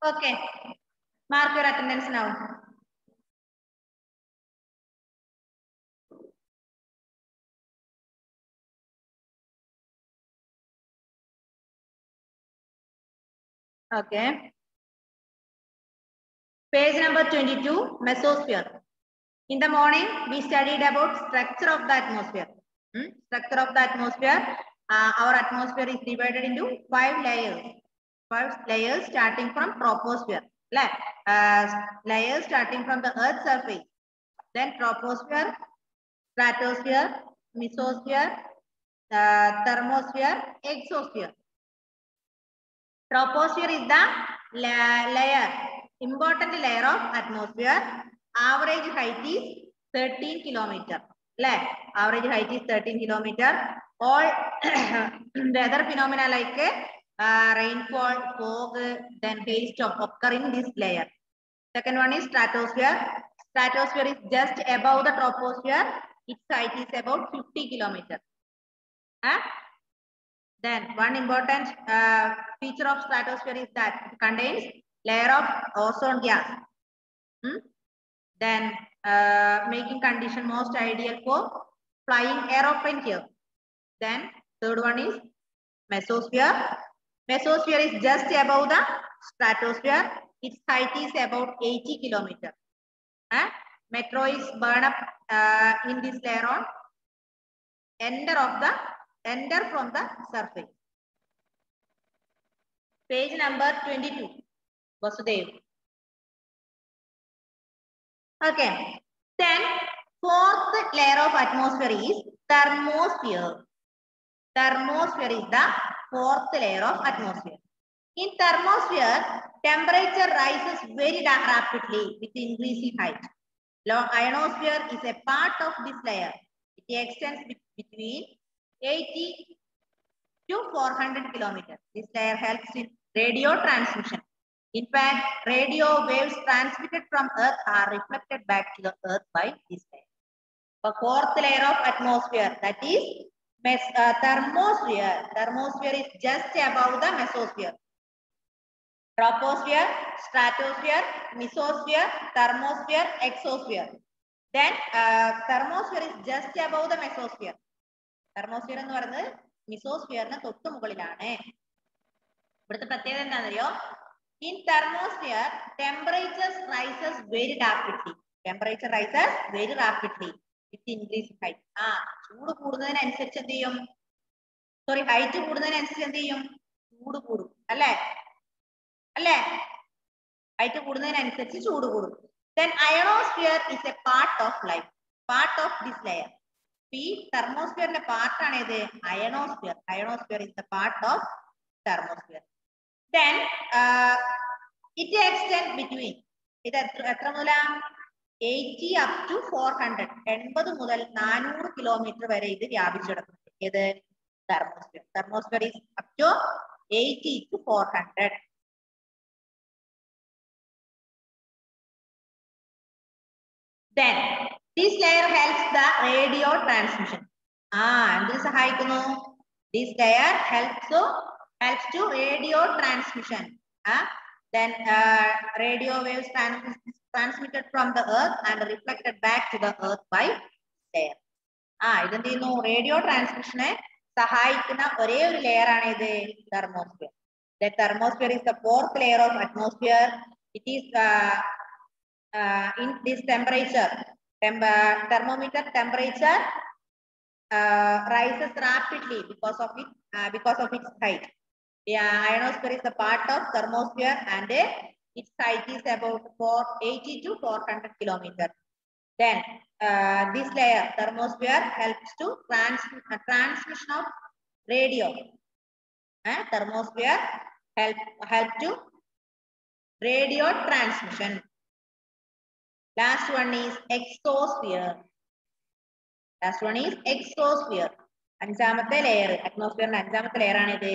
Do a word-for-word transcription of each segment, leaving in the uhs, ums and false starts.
Okay. Mark your attendance now. Okay. Page number twenty-two, mesosphere. In the morning, we studied about structure of the atmosphere. Hmm? Structure of the atmosphere. Uh, our atmosphere is divided into five layers. Five layers starting from troposphere. Uh, layers starting from the Earth's surface. Then troposphere, stratosphere, mesosphere, uh, thermosphere, exosphere. Troposphere is the la layer, important layer of atmosphere. Average height is thirteen kilometer. Average height is thirteen kilometer. All the other phenomena like uh, rainfall, fog, then hailstorm occur in this layer. Second one is stratosphere. Stratosphere is just above the troposphere. Its height is about fifty kilometer. Huh? Then one important uh, feature of stratosphere is that it contains layer of ozone gas. Hmm? Then uh, making condition most ideal for flying aeroplane here. Then third one is mesosphere. Mesosphere is just above the stratosphere. Its height is about eighty kilometers. Uh, meteoroids burn up uh, in this layer on enter of the enter from the surface. Page number twenty-two. Vasudev. Okay. Then fourth layer of atmosphere is thermosphere. Thermosphere is the fourth layer of atmosphere. In thermosphere, temperature rises very rapidly with increasing height. Ionosphere is a part of this layer. It extends between eighty to four hundred kilometers. This layer helps in radio transmission. In fact, radio waves transmitted from Earth are reflected back to the Earth by this layer. The fourth layer of atmosphere, that is uh, thermosphere. Thermosphere is just above the mesosphere. Troposphere, stratosphere, mesosphere, thermosphere, exosphere. Then uh, thermosphere is just above the mesosphere. Thermosphere എന്ന് പറയുന്നത് mesosphere തൊട്ട് മുകളിലാണ്. ഇവിടുത്തെ പ്രത്യേകത എന്താണെന്നറിയോ? In thermosphere, temperature rises very rapidly. Temperature rises very rapidly with increasing height. ആ ചൂട് കൂടുന്നതിനനുസരിച്ച് എന്ത് ചെയ്യും? സോറി ഹൈറ്റ് കൂടുന്നതിനനുസരിച്ച് എന്ത് ചെയ്യും? ചൂട് കൂടും അല്ലേ? അല്ലേ? ഹൈറ്റ് കൂടുന്നതിനനുസരിച്ച് ചൂട് കൂടും. Then ionosphere is a part of life. Part of this layer. ഈ thermosphere part ആണ് ഇത് ionosphere. Ionosphere is the part of thermosphere. Then uh, it extends between ഇത് എത്ര മുതൽ eighty up to four hundred എൺപത് മുതൽ നാനൂറ് കിലോമീറ്റർ വരെ ഇത് വ്യാപിച്ചു കിടക്കുന്നുണ്ട്. ഏത് thermosphere. Thermosphere is up to eighty to four hundred. Then this layer helps the radio transmission. Ah, എന്തിനു സഹായിക്കുന്നു? This layer helps to helps to radio transmission. Ah, then uh, radio waves trans transmitted from the Earth and reflected back to the Earth by layer. Ah, ഇതെന്ത് ചെയ്യുന്നു? Radio transmission സഹായിക്കുന്ന ഒരേ ഒരു layer ആണ് ഇത് thermosphere. The thermosphere is the fourth layer of atmosphere. It is uh, uh, in this temperature, temp uh, thermometer temperature uh, rises rapidly because of it uh, because of its height. Yeah, ionosphere is the part of thermosphere and uh, its height is about four eighty to four hundred kilometers. Then uh, this layer thermosphere helps to trans uh, transmission of radio. Uh, thermosphere help help to radio transmission. Last one is exosphere. Last one is exosphere. അഞ്ചാമത്തെ layer atmosphere അഞ്ചാമത്തെ layer ആണ് ഇത്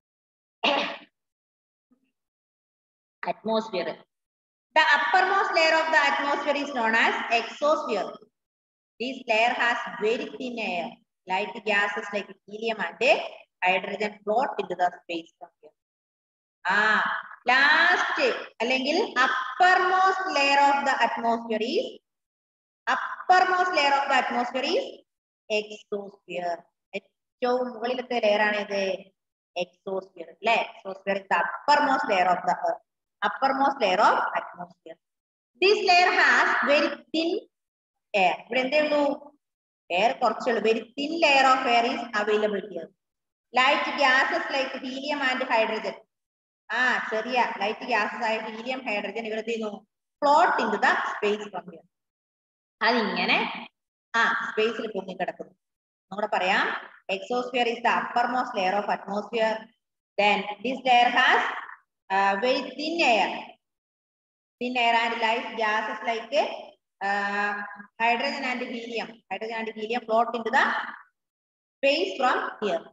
atmosphere. The uppermost layer of the atmosphere is known as exosphere. This layer has very thin air. Light gases like helium and hydrogen float into the space from here. Ah, last അല്ലെങ്കിൽ uppermost layer of the atmosphere is uppermost layer of the atmosphere is exosphere. ഏറ്റവും മുകളിലത്തെ layer ആണ് ഇത് exosphere അല്ലേ? exosphere is the uppermost layer of the earth, uppermost layer of atmosphere. This layer has very thin air. ഇവിടെ എന്തേ ഉള്ളൂ? Air കുറച്ചുള്ളൂ. very thin layer of air is available here. Light gases like helium and hydrogen. ആ ചെറിയ light gases ആയ helium hydrogen ഇവിടെ ചെയ്യുന്നു float into the space from here. അതിങ്ങനെ ആ സ്പേസിൽ പൊങ്ങി കിടക്കുന്നു. നമ്മുടെ പറയാം exosphere is the uppermost layer of atmosphere. Then this layer has uh, very thin air, thin air and light gases like uh, hydrogen and helium. Hydrogen and helium float into the space from here.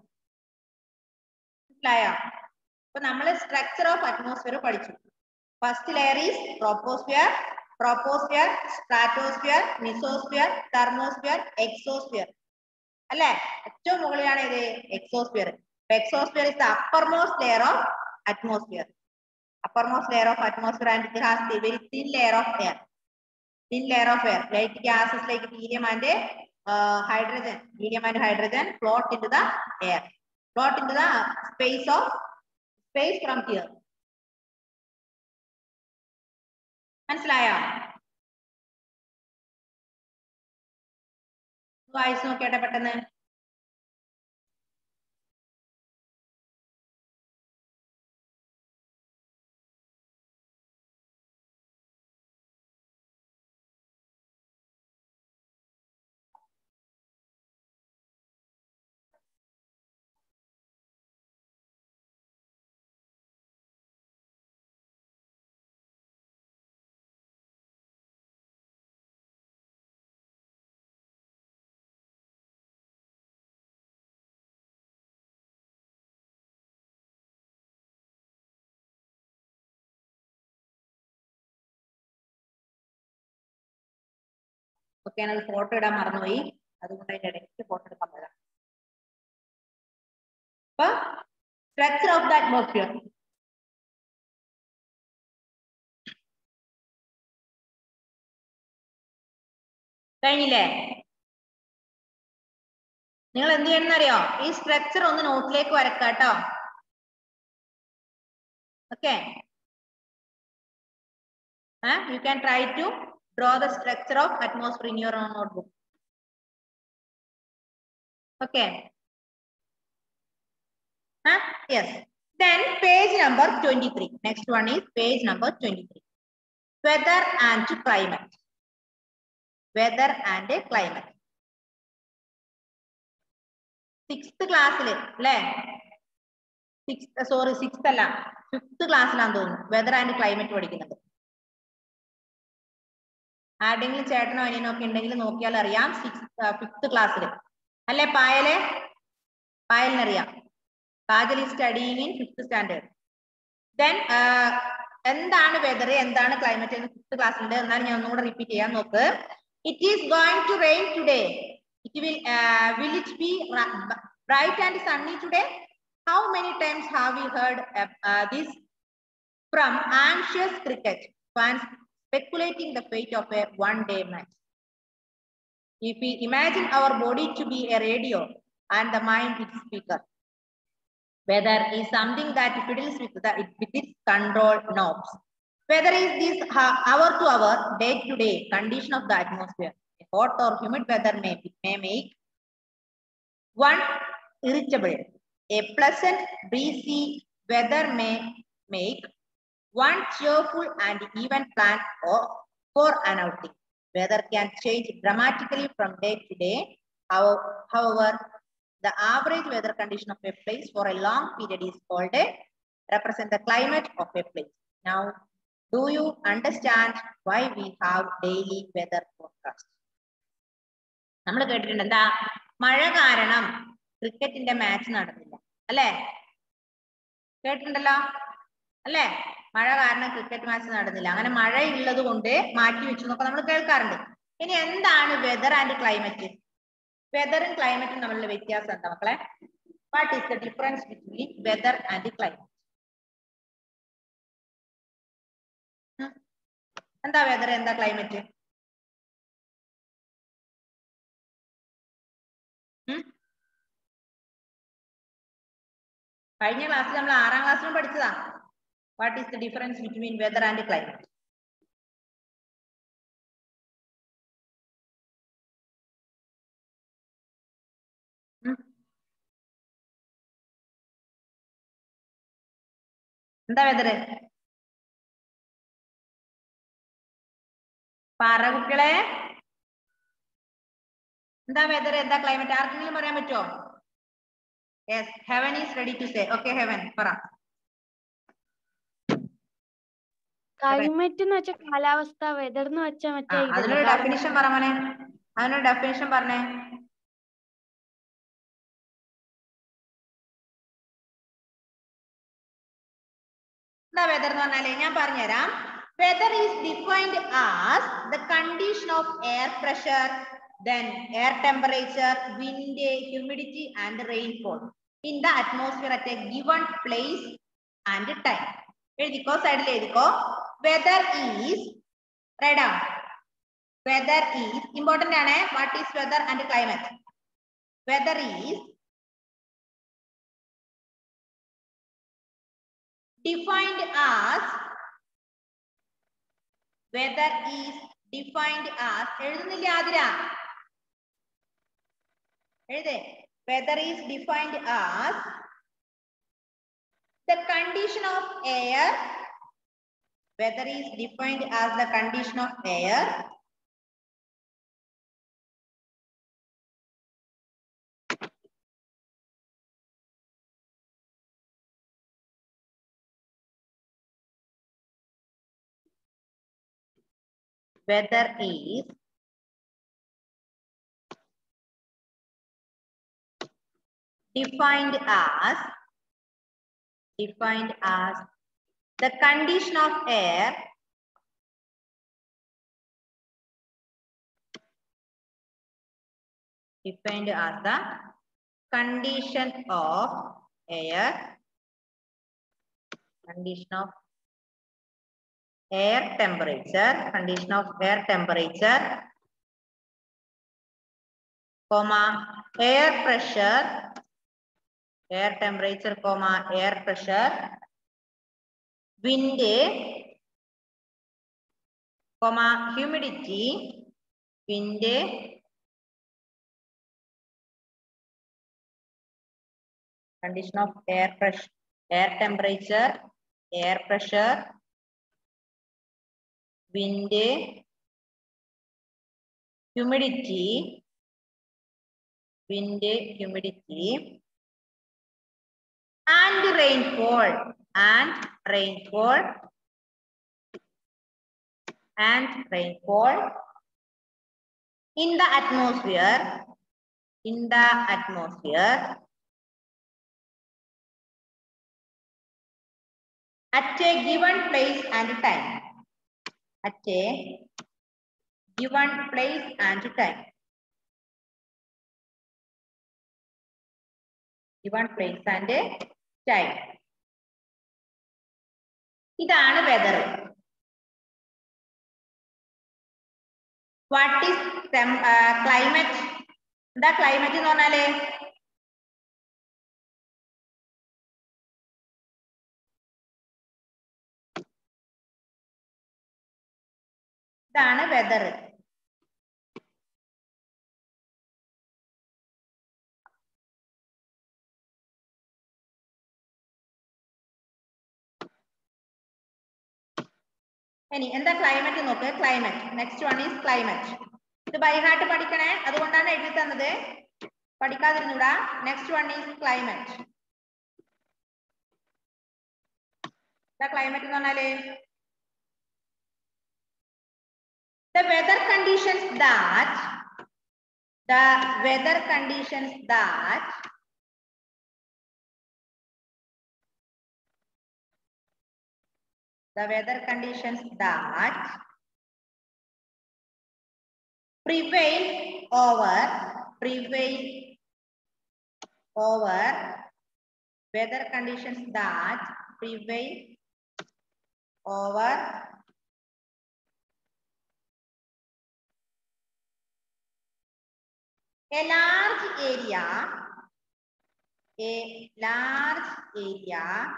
So, we structure of atmosphere. First layer is troposphere, troposphere, stratosphere, mesosphere, thermosphere, exosphere. Exosphere. Exosphere is the uppermost layer of atmosphere. Uppermost layer of atmosphere, and it has a very thin layer of air. Thin layer of air. Light gases like helium and uh, hydrogen. Helium and hydrogen float into the air. Float into the space of space from here. മനസ്സിലായോ? വായിച്ചു നോക്കിയാട്ടെ പെട്ടെന്ന്. Okay, I photo ഇടാൻ മറന്നുപോയി. അതുകൊണ്ട് അതിന്റെ ഇടയ്ക്ക് photo എടുക്കാൻ പറ്റാം. അപ്പൊ structure of the atmosphere. കഴിഞ്ഞില്ലേ? നിങ്ങൾ എന്ത് ചെയ്യണം അറിയോ? ഈ സ്ട്രക്ചർ ഒന്ന് നോട്ടിലേക്ക് വരക്കാം കേട്ടോ. Okay. Huh? You can try to draw the structure of atmosphere in your own notebook. Okay. Huh? Yes. Then page number twenty-three. Next one is page number twenty-three. Weather and climate. Weather and climate. Sixth class le sixth sorry sixth alla fifth class lan thonu weather and climate പഠിക്കുന്നത്. ആരെങ്കിലും ചേട്ടനോ അനിയനോ ഒക്കെ ഉണ്ടെങ്കിൽ നോക്കിയാൽ അറിയാം fifth ക്ലാസ്സിൽ അല്ലേ പായലെ പായലിനറിയാം. Kajal is studying in fifth standard. Then എന്താണ് വെതർ എന്താണ് ക്ലൈമറ്റ് എന്ന് ഫിഫ്ത്ത് ക്ലാസ്സിലുണ്ട്. എന്നാലും ഞാൻ ഒന്നുകൂടെ റിപ്പീറ്റ് ചെയ്യാൻ നോക്ക്. It is going to rain today. It will will it be bright and sunny today? How many times have we heard uh, uh, this from anxious cricket fans speculating the fate of a one-day match? If we imagine our body to be a radio and the mind its speaker, weather is something that fiddles with, the, with its control knobs. Weather is this hour to hour, day to day condition of the atmosphere. A hot or humid weather may, may make one irritable. A pleasant breezy weather may make one cheerful and even plan for, for an outing. Weather can change dramatically from day to day. However, the average weather condition of a place for a long period is called a represent the climate of a place. Now, do you understand why we have daily weather forecast? നമ്മൾ കേട്ടിട്ടുണ്ട് എന്താ മഴ കാരണം ക്രിക്കറ്റിന്റെ match നടന്നില്ല അല്ലേ? കേട്ടിട്ടുണ്ടല്ലോ അല്ലേ? മഴ കാരണം ക്രിക്കറ്റ് മാച്ച് നടന്നില്ല. അങ്ങനെ മഴ ഉള്ളത് കൊണ്ട് മാറ്റി വെച്ചു എന്നൊക്കെ നമ്മൾ കേൾക്കാറുണ്ട്. ഇനി എന്താണ് വെതർ ആൻഡ് ക്ലൈമറ്റ്? വെതറും ക്ലൈമറ്റും തമ്മിലുള്ള വ്യത്യാസം എന്താ മക്കളെ? What is the difference between weather and climate? എന്താ വെതർ എന്താ ക്ലൈമറ്റ്? കഴിഞ്ഞ ക്ലാസ്സിൽ നമ്മൾ ആറാം ക്ലാസ്സിലും പഠിച്ചതാ. What is the difference between weather and climate? എന്താ വെതർ? പറ കുട്ടികളെ, എന്താ വെതർ എന്താ ക്ലൈമറ്റ്? ആർക്കെങ്കിലും പറയാൻ പറ്റുമോ? Yes, Heaven is ready to say. Okay Heaven പറ. ക്ലൈമറ്റ് എന്ന് വെച്ചാൽ കാലാവസ്ഥ, വെതർ എന്ന് വെച്ചാൽ മറ്റേ അതിനൊരു ഡെഫിനിഷൻ പറ മോനെ, അതിനൊരു ഡെഫിനിഷൻ പറഞ്ഞേ. എന്താ വെതർ എന്ന് പറഞ്ഞാലേ ഞാൻ പറഞ്ഞുതരാം. Weather is defined as the condition of air pressure, then air temperature, wind, humidity and rainfall in the atmosphere at a given place and time. എഴുതിക്കോ, സൈഡിൽ എഴുതിക്കോ. Weather is write down. Weather is important ആണ്. What is weather and climate? Weather is defined as weather is defined as എഴുതുന്നില്ല ആതിര? എഴുതേ. Weather is defined as the condition of air. Weather is defined as the condition of air weather is defined as defined as the condition of air defined as the condition of air condition of air temperature condition of air temperature comma air pressure air temperature comma air pressure wind comma humidity wind condition of air pressure air temperature air pressure wind humidity wind humidity and rainfall and rainfall and rainfall in the atmosphere in the atmosphere at a given place and time at a given place and time given place and time ഇതാണ് weather. What is climate? എന്താ climate എന്ന് പറഞ്ഞാല്? ഇതാണ് weather. ഇനി എന്താ climate നോക്ക്. Climate next one is climate. ഇത് by heart പഠിക്കണേ, അതുകൊണ്ടാണ് എഴുതി തന്നത്, പഠിക്കാതിരുന്നൂടാ. Next one is climate. എന്താ ക്ലൈമറ്റ് എന്ന് പറഞ്ഞാല്? the weather conditions that the weather conditions that the weather conditions that prevail over prevail over weather conditions that prevail over A large area, a large area,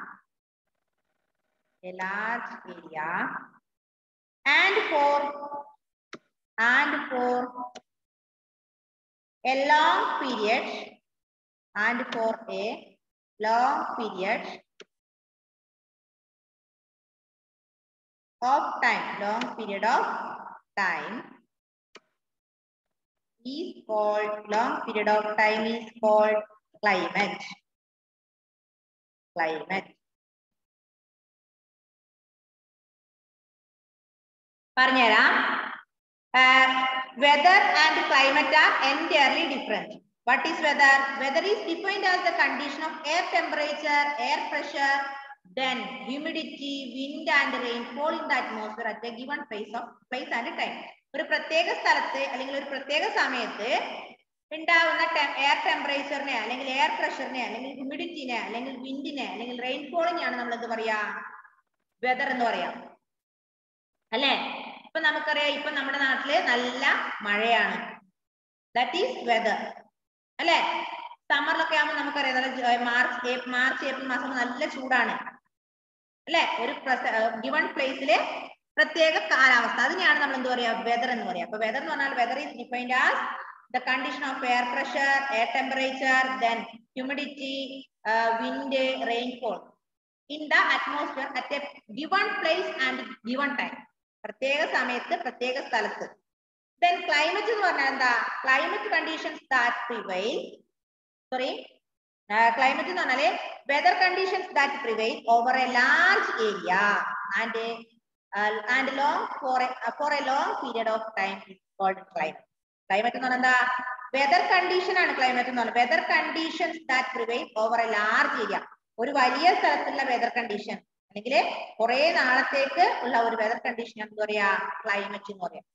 a large area, and for and for a long period, and for a long period of time, long period of time is called, long period of time is called climate. Climate. Parnera, uh, weather and climate are entirely different. What is weather? Weather is defined as the condition of air temperature, air pressure, then humidity, wind and rainfall in the atmosphere at a given place of place and time. ഒരു പ്രത്യേക സ്ഥലത്ത് അല്ലെങ്കിൽ ഒരു പ്രത്യേക സമയത്ത് ഉണ്ടാവുന്ന air ടെമ്പറേച്ചറിനെ അല്ലെങ്കിൽ air പ്രഷറിനെ അല്ലെങ്കിൽ ഹ്യൂമിഡിറ്റിനെ അല്ലെങ്കിൽ വിൻഡിനെ അല്ലെങ്കിൽ റെയിൻഫോളിനെയാണ് നമ്മൾ എന്ത് പറയാ, വെതർ എന്ന് പറയാം അല്ലേ. ഇപ്പൊ നമുക്കറിയാം ഇപ്പൊ നമ്മുടെ നാട്ടില് നല്ല മഴയാണ്, ദാറ്റ് ഈസ് വെതർ അല്ലെ. സമ്മറിലൊക്കെ ആകുമ്പോൾ നമുക്കറിയാം നല്ല മാർച്ച് മാർച്ച് ഏപ്രിൽ മാസം നല്ല ചൂടാണ് അല്ലെ. ഒരു ഗിവൺ പ്ലേസില് പ്രത്യേക കാലാവസ്ഥ, അതിനെയാണ് നമ്മൾ എന്ത് പറയാ, വെതർ എന്ന് പറയാം. അപ്പൊ വെതർ എന്ന് പറഞ്ഞാൽ weather is defined as the condition of air pressure, air temperature, then humidity, uh, wind, rainfall in the atmosphere at a given place and given time. പ്രത്യേക സമയത്ത് പ്രത്യേക സ്ഥലത്ത്. Then climate എന്ന് പറഞ്ഞാൽ എന്താ, climate conditions that prevail, sorry, uh, climate എന്ന് പറഞ്ഞാല് weather conditions that prevail over a large area and uh, and long for a, uh, for a long period of time is called climate. Climate എന്ന് പറഞ്ഞാൽ എന്താ, weather condition ആണ് climate എന്ന് പറഞ്ഞാൽ. Weather conditions that prevail over a large area, ഒരു വലിയ സ്ഥലത്തുള്ള weather condition അല്ലെങ്കിൽ കുറെ നാളത്തേക്ക് ഉള്ള ഒരു വെതർ കണ്ടീഷൻ എന്താ പറയാ, ക്ലൈമറ്റ് എന്ന് പറയാം.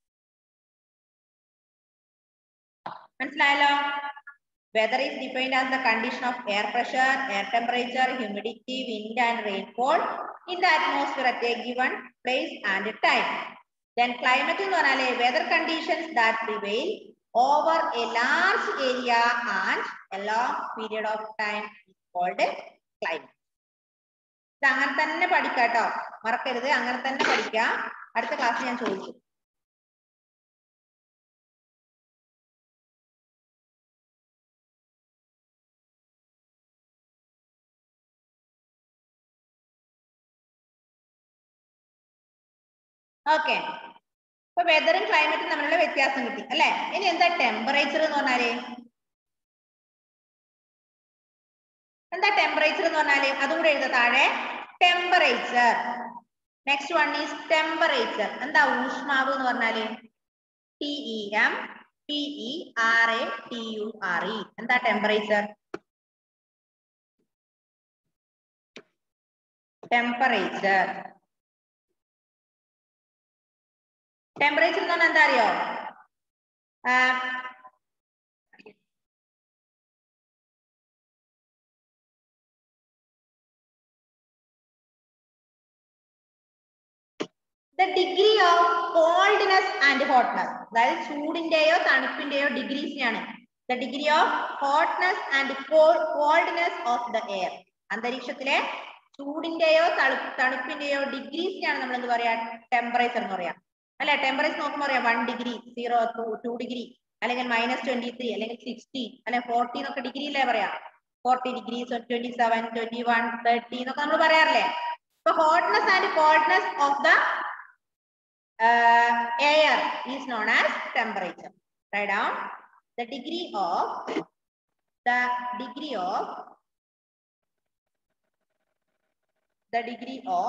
മനസ്സിലായല്ലോ. Weather is defined as the condition of air pressure, air temperature, humidity, wind and rainfall in the atmosphere at a given place and time. Then climate എന്ന് പറഞ്ഞാല് weather conditions that prevail over a large area and a long period of time is called climate. ഇത് അങ്ങനെ തന്നെ പഠിക്കാട്ടോ, മറക്കരുത്, അങ്ങനെ തന്നെ പഠിക്കാം. അടുത്ത ക്ലാസ്സിൽ ഞാൻ ചോദിച്ചു. ഓക്കെ, അപ്പൊ വെതറും ക്ലൈമറ്റും തമ്മിലുള്ള വ്യത്യാസം കിട്ടി അല്ലെ. ഇനി എന്താ ടെമ്പറേച്ചർ എന്ന് പറഞ്ഞാല്, എന്താ ടെമ്പറേച്ചർ എന്ന് പറഞ്ഞാല്, അതും കൂടെ എഴുതാ താഴെ. Temperature, next one is temperature. എന്താ ഊഷ്മാവ് എന്ന് പറഞ്ഞാല്, T E M P E R A T U R E. എന്താ ടെമ്പറേച്ചർ? ടെമ്പറേച്ചർ ടെമ്പറേച്ചർ എന്ന് പറഞ്ഞാൽ എന്താ അറിയോ, the degree of coldness and hotness, അതായത് ചൂടിന്റെയോ തണുപ്പിന്റെയോ ഡിഗ്രീസിനെയാണ് the degree of hotness and coldness of the air. അന്തരീക്ഷത്തിലെ ചൂടിന്റെയോ തണുപ്പിന്റെയോ ഡിഗ്രീസിനെയാണ് നമ്മൾ എന്ത് പറയാ, ടെമ്പറേച്ചർ എന്ന് പറയാം അല്ലെ. ടെമ്പറേച്ചർ നോക്കുമ്പോൾ പറയാം one degree, zero, two degree, അല്ലെങ്കിൽ മൈനസ് ട്വന്റി ത്രീ, അല്ലെങ്കിൽ സിക്സ്റ്റി, അല്ലെങ്കിൽ ഫോർട്ടി എന്നൊക്കെ ഡിഗ്രി അല്ലേ പറയാം. Forty degree, twenty seven, twenty one, thirty എന്നൊക്കെ നമ്മൾ പറയാറില്ലേ. അപ്പൊ hotness and coldness of the air is known as temperature. Write down the degree of the degree of the degree of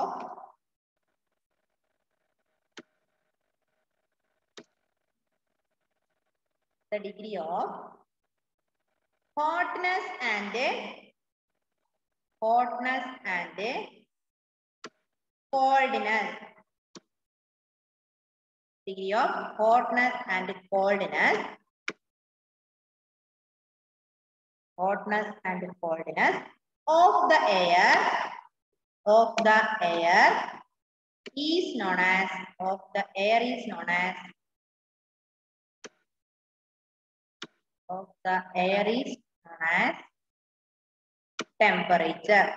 the degree of hotness and hotness and coldness. Degree of hotness and coldness. Hotness and coldness of the air of the air is known as of the air is known as of the air is known as temperature.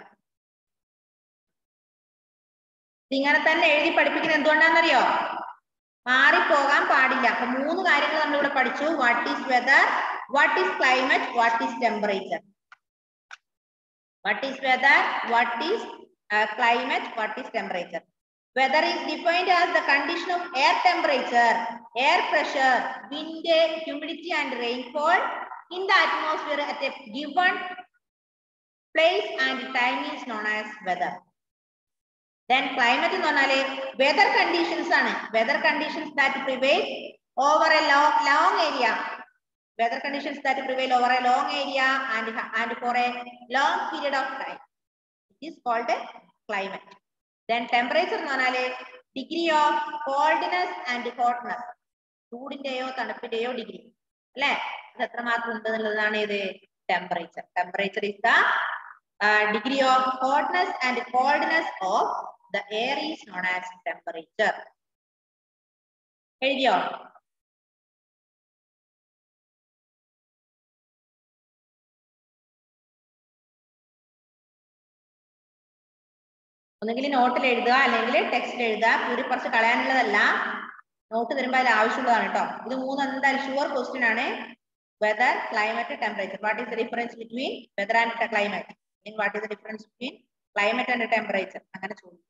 ഇങ്ങനെ തന്നെ എഴുതി പഠിപ്പിക്കുന്നത് എന്തുകൊണ്ടാണെന്നറിയോ? മാറിപ്പോകാൻ പാടില്ല. അപ്പൊ മൂന്ന് കാര്യങ്ങൾ നമ്മൾ ഇവിടെ പഠിച്ചു. What is weather, what is climate, what is temperature. What is weather, what is climate, what is temperature. Weather is defined as the condition of air temperature, air pressure, wind, humidity and rainfall in the atmosphere at a given place and time is known as weather. Then climate is known as weather conditions ആണ്. Weather conditions that prevail over a long, long area. Weather conditions that prevail over a long area and, and for a long period of time. Is called a climate. Then temperature എന്ന് പറഞ്ഞാല് degree of coldness and hotness. ചൂടിന്റെയോ തണുപ്പിന്റെയോ degree അല്ലെ, അത് എത്രമാത്രം ഉണ്ട് എന്നുള്ളതാണ് ഇത് temperature. Temperature is the uh, degree of hotness and coldness of the air is known as temperature. എഴുതിയോ? ഒന്നെങ്കിൽ നോട്ടിൽ എഴുതുക അല്ലെങ്കിൽ ടെക്സ്റ്റിൽ എഴുതുക. കൂടി കുറച്ച് കളയാനുള്ളതല്ല, നോട്ട് തരുമ്പോൾ അതിൽ ആവശ്യമുള്ളതാണ് കേട്ടോ. ഇത് മൂന്ന് എന്തായാലും ഷുവർ ക്വസ്റ്റ്യൻ ആണ്. Weather, climate, temperature. What is the difference between weather and climate? What is the difference between climate and temperature? അങ്ങനെ ചോദിക്കും.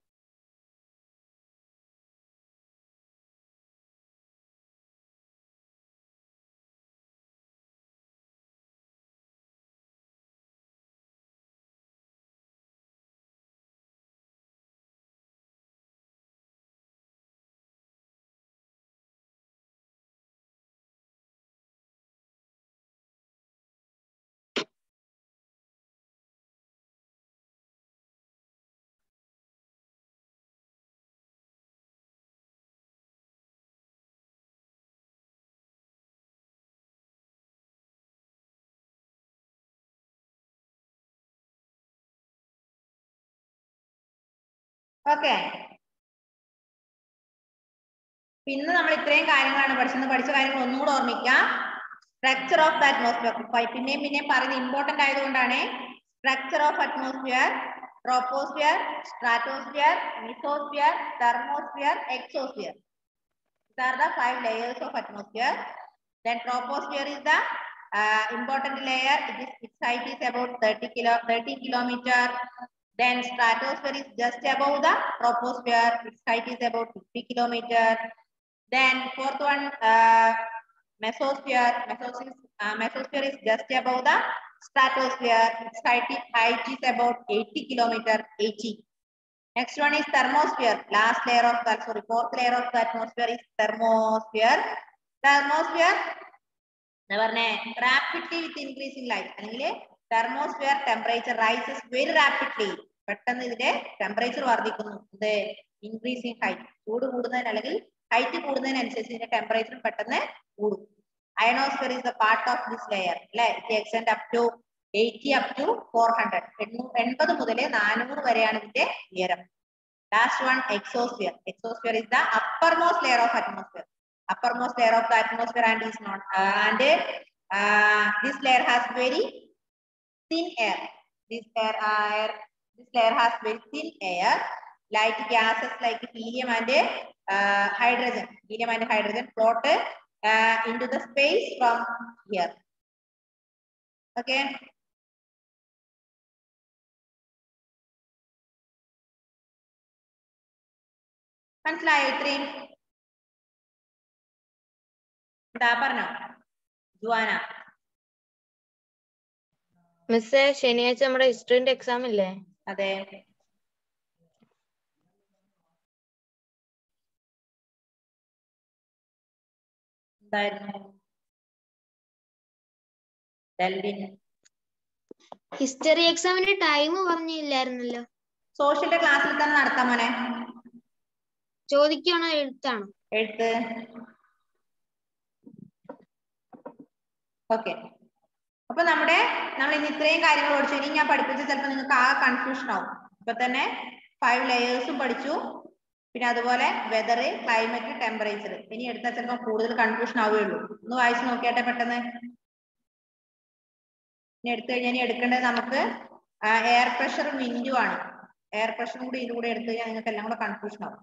ഓക്കെ, പിന്നെ നമ്മൾ ഇത്രയും കാര്യങ്ങളാണ് പഠിച്ചത്. പഠിച്ച കാര്യങ്ങൾ ഒന്നും കൂടെ ഓർമ്മിക്കാം. സ്ട്രക്ചർ ഓഫ് ദ അറ്റ്മോസ്ഫിയർ പിന്നെയും പിന്നെയും പറയുന്നത് ഇമ്പോർട്ടന്റ് ആയതുകൊണ്ടാണ്. Structure of atmosphere, troposphere, stratosphere, mesosphere, thermosphere, exosphere. These are the five layers of atmosphere. Then troposphere is the uh, important layer. It is, its height is about thirty kilo, thirty kilometer. Then stratosphere is just above the troposphere. Its height is about fifty kilometer. Then fourth one, uh, mesosphere. Mesosphere, uh, mesosphere is just above the stratosphere. Its height is, height is about eighty kilometer. eighty. Next one is thermosphere. Last layer of the sorry fourth layer of the atmosphere is thermosphere. Thermosphere, rapidly with increasing light. Thermosphere temperature rises very rapidly. പെട്ടെന്ന് ഇതിന്റെ temperature വർദ്ധിക്കുന്നു. ഇത് increasing height, ചൂട് കൂടുന്നതിന് അല്ലെങ്കിൽ height കൂടുന്നതിനനുസരിച്ച് ഇതിന്റെ temperature പെട്ടെന്ന് കൂടും. Ionosphere is the part of this layer. അല്ലെ, it extend up to eighty up to four hundred. എൺപത് മുതൽ നാനൂറ് വരെയാണ് ഇതിന്റെ ഉയരം. Last one, exosphere. Exosphere is the uppermost layer of atmosphere. Uppermost layer of the atmosphere and is not uh, and uh, this layer has very thin air. This air, air this layer has very thin air. Light gases like helium and uh, hydrogen. Helium and hydrogen float uh, into the space from here. Okay. മനസ്സിലായോ? ഇത്രയും എന്താ പറഞ്ഞോ Juana? മിസ്സേ, ശനിയാഴ്ച നമ്മുടെ ഹിസ്റ്ററിന്റെ exam ഇല്ലേ? അതെ. എന്തായിരുന്നു? ഹിസ്റ്ററി എക്സാമിന്റെ ടൈം പറഞ്ഞില്ലായിരുന്നല്ലോ. സോഷ്യലിന്റെ ക്ലാസ്സിൽ തന്നെ നടത്താം മോനെ. ചോദിക്കണോ എഴുത്താണോ? എഴുത്ത്. ഓക്കെ, അപ്പൊ നമ്മുടെ നമ്മൾ ഇന്ന് ഇത്രയും കാര്യങ്ങൾ പഠിച്ചു. ഇനി ഞാൻ പഠിപ്പിച്ച ചിലപ്പോൾ നിങ്ങൾക്ക് ആ കൺഫ്യൂഷൻ ആവും. ഇപ്പൊ തന്നെ ഫൈവ് ലെയേഴ്സും പഠിച്ചു, പിന്നെ അതുപോലെ വെതർ, ക്ലൈമറ്റ്, ടെമ്പറേച്ചർ. ഇനി എടുത്താൽ ചിലപ്പോൾ കൂടുതൽ കൺഫ്യൂഷൻ ആവുകയുള്ളൂ. ഒന്ന് വായിച്ചു നോക്കിയാട്ടെ പെട്ടെന്ന്. ഇനി എടുത്തു കഴിഞ്ഞാൽ ഇനി എടുക്കേണ്ടത് നമുക്ക് എയർ പ്രഷറും വിൻഡും ആണ്. എയർ പ്രഷറും കൂടി ഇതിലൂടെ എടുത്തു കഴിഞ്ഞാൽ നിങ്ങൾക്ക് എല്ലാം കൂടെ കൺഫ്യൂഷൻ ആവും.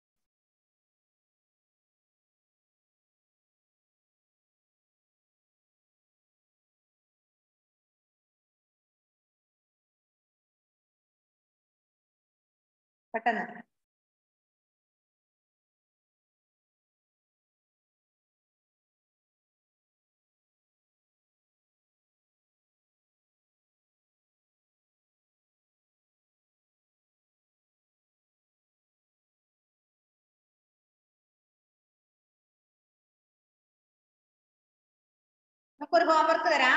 പെട്ടെന്ന് നമുക്കൊരു ഹോംവർക്ക് തരാം.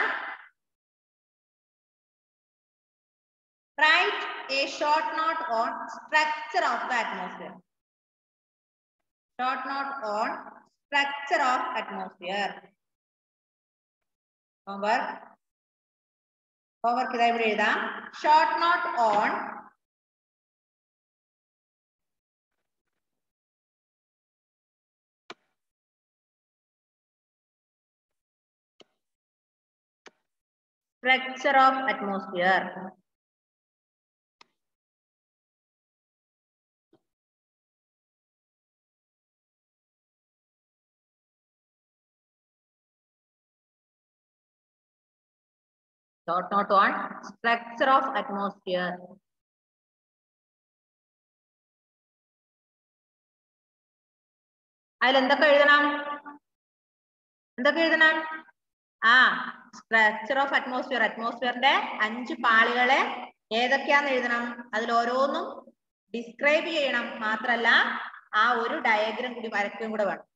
Write a short note on structure of the atmosphere. Short note on structure of atmosphere. Homework. Homework ഇതാ ഇവിടെ എഴുതാം. Short note on structure of atmosphere. Short note on structure of atmosphere. അതിൽ എന്തൊക്കെ എഴുതണം? എന്തൊക്കെ എഴുതണം? ആ സ്ട്രക്ചർ ഓഫ് അറ്റ്മോസ്ഫിയർ. അറ്റ്മോസ്ഫിയറിന്റെ അഞ്ച് പാളികളെ ഏതൊക്കെയാന്ന് എഴുതണം. അതിൽ ഓരോന്നും ഡിസ്ക്രൈബ് ചെയ്യണം. മാത്രല്ല ആ ഒരു ഡയഗ്രം കൂടി വരയ്ക്കുകയും കൂടെ വേണം.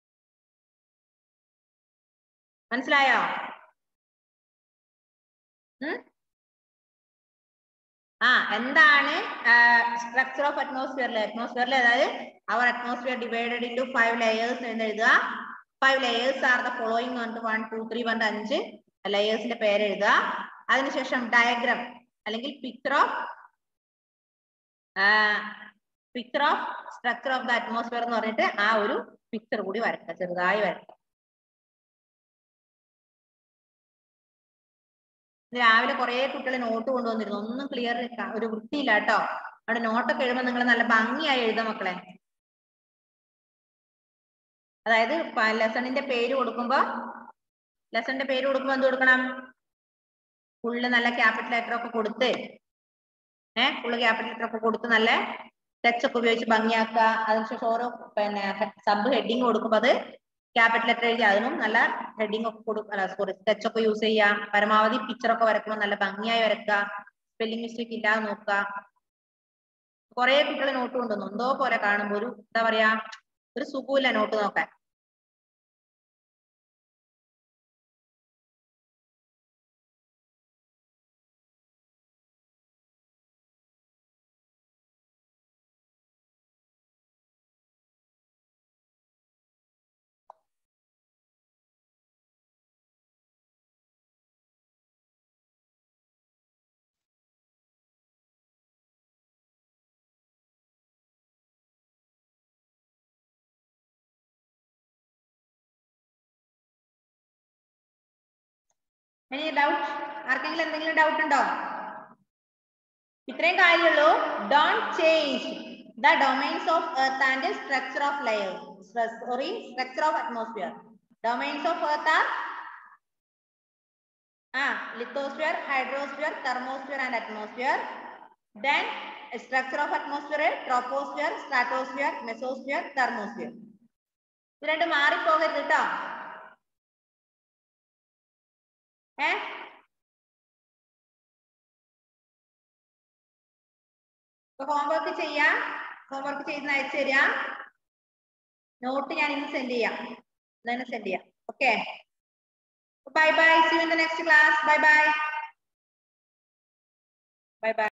മനസ്സിലായോ? ആ എന്താണ് സ്ട്രക്ചർ ഓഫ് അറ്റ്മോസ്ഫിയറിലെ അറ്റ്മോസ്ഫിയറിൽ അതായത് അവർ atmosphere divided into five layers എന്ന് എഴുതുക. Five layers are the following പറഞ്ഞിട്ട് വൺ ടു ത്രീ പറഞ്ഞിട്ട് അഞ്ച് ലെയേഴ്സിന്റെ പേര് എഴുതുക. അതിനുശേഷം ഡയഗ്രാം അല്ലെങ്കിൽ picture of picture of structure of the atmosphere എന്ന് പറഞ്ഞിട്ട് ആ ഒരു പിക്ചർ കൂടി വരയ്ക്കുക, ചെറുതായി വരയ്ക്കുക. രാവിലെ കുറെ കുട്ടികൾ നോട്ട് കൊണ്ടുവന്നിരുന്നു. ഒന്നും ക്ലിയർ ഒരു വൃത്തിയില്ല കേട്ടോ. അവിടെ നോട്ടൊക്കെ എഴുതുമ്പോൾ നിങ്ങൾ നല്ല ഭംഗിയായി എഴുതാം മക്കളെ. അതായത് ലെസണിന്റെ പേര് കൊടുക്കുമ്പോ ലെസണിന്റെ പേര് കൊടുക്കുമ്പോ എന്ത് കൊടുക്കണം? ഫുള്ള് നല്ല ക്യാപിറ്റൽ ലെറ്റർ ഒക്കെ കൊടുത്ത് ഏഹ് ഫുള്ള് ക്യാപിറ്റൽ ലെറ്റർ ഒക്കെ കൊടുത്ത് നല്ല ടച്ച് ഒക്കെ ഉപയോഗിച്ച് ഭംഗിയാക്കുക. അതിനുശേഷം ഓരോ പിന്നെ സബ് ഹെഡിങ് കൊടുക്കുമ്പോൾ അത് ക്യാപിറ്റൽ ലെറ്റർ എഴുതി അതിനും നല്ല ഹെഡിങ് ഒക്കെ കൊടുക്കുക. സോറി ടച്ച് ഒക്കെ യൂസ് ചെയ്യാം. പരമാവധി പിക്ചർ ഒക്കെ വരക്കുമ്പോൾ നല്ല ഭംഗിയായി വരക്കുക. സ്പെല്ലിംഗ് മിസ്റ്റേക്ക് ഇല്ലാതെ നോക്കുക. കുറെ കുട്ടികൾ നോട്ട് കൊണ്ടുവന്നു. എന്തോ പോലെ കാണുമ്പോൾ ഒരു എന്താ പറയാ ഒരു സുഖമില്ല നോട്ട് നോക്കാൻ. Any doubt? ആർക്കെങ്കിലും എന്തെങ്കിലും ഡൗട്ട് ഉണ്ടോ? ഇത്രയും കാര്യമുള്ളൂ. Don't change the domains of earth and structure of layers. Sorry, structure of atmosphere. Domains of earth are ah lithosphere, hydrosphere, thermosphere and atmosphere. Then structure of atmosphere, troposphere, stratosphere, mesosphere, thermosphere. ഇത് രണ്ടും മാറിപ്പോകരുത് കേട്ടോ. ഏ homework ചെയ്യാം. Homework ചെയ്ത് അയച്ചു തരാം. Not ഞാൻ ഇന്ന് സെൻഡ് ചെയ്യാം. ഇന്ന് സെൻഡ് ചെയ്യാം. Okay, bye bye. See you in the next class. Bye bye. Bye by.